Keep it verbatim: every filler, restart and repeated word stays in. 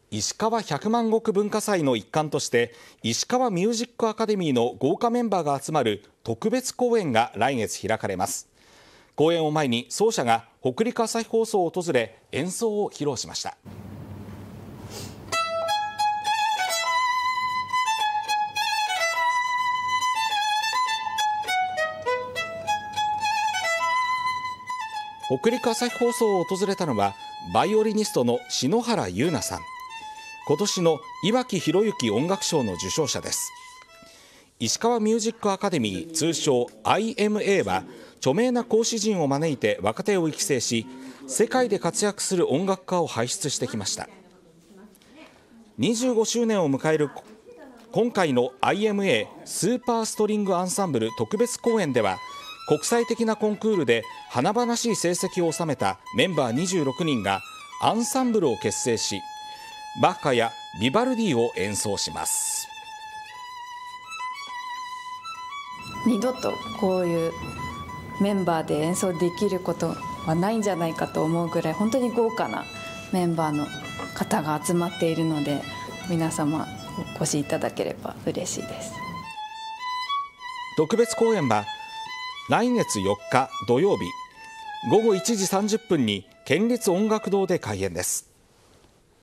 石川百万石文化祭の一環として石川ミュージックアカデミーの豪華メンバーが集まる特別公演が来月開かれます。公演を前に奏者が北陸朝日放送を訪れ演奏を披露しました。北陸朝日放送を訪れたのはバイオリニストの篠原優奈さん。今年の岩城宏之音楽賞の受賞者です。石川ミュージックアカデミー、通称 アイエムエー は著名な講師陣を招いて若手を育成し、世界で活躍する音楽家を輩出してきました。にじゅうごしゅうねんを迎える今回の アイエムエー スーパーストリングアンサンブル特別公演では、国際的なコンクールで華々しい成績を収めたメンバーにじゅうろくにんがアンサンブルを結成し、バッハやビバルディを演奏します。 二度とこういうメンバーで演奏できることはないんじゃないかと思うぐらい、本当に豪華なメンバーの方が集まっているので、皆様お越しいただければ嬉しいです。 特別公演は来月よっか土曜日ごごいちじさんじゅっぷんに県立音楽堂で開演です。